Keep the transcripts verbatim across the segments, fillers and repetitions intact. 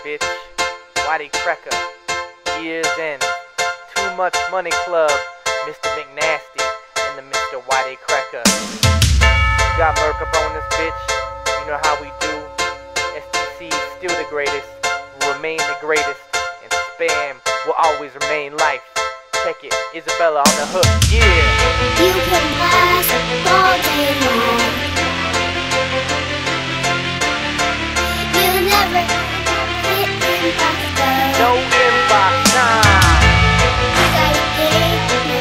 bitch. Whitey Cracker. Years End. Too Much Money Club. Mister McNasty and the Mister Whitey Cracker. You got Merc up on this bitch. You know how we do. S T C is still the greatest. Will remain the greatest. And Spam will always remain life. Check it. Isabella on the hook. Yeah. You can last all day long. You never hit inbox though. No inbox time. You gotta get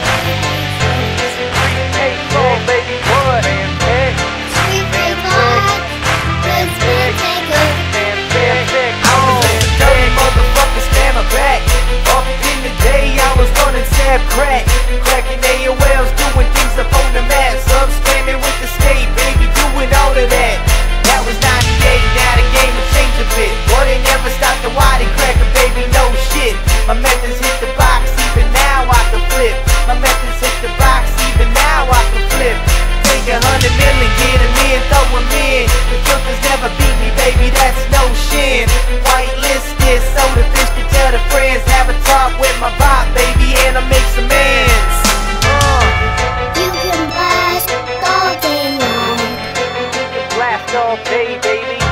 Hey, phone, baby, what? Man, hey. sweet red blood. Let's take a Man, man, check I was a dirty motherfucker, stand my back. Up in the day, I was running tab crack. Cracking A O Ls, doing things up on the mat. Sub spamming with the skate, baby, doing all of that. That was ninety-eight, now the game will change a bit. Boy, they never stopped the Whitey Cracker, baby, no shit. My methods hit the box, even now I can flip. My methods hit the box, even now I can flip. Take a hundred million, get him in, throw him in. The filters never beat me, baby, that's no shit. Whitelisted, so the fish can tell the friends. Have a talk with my bot, baby, and I make some ends. Uh. You can blast all day long. blast all day, baby.